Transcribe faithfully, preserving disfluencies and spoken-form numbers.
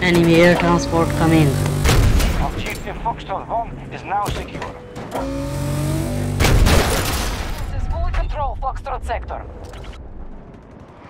Enemy air transport coming. Objective Foxtrot one is now secure. This is fully control Foxtrot sector.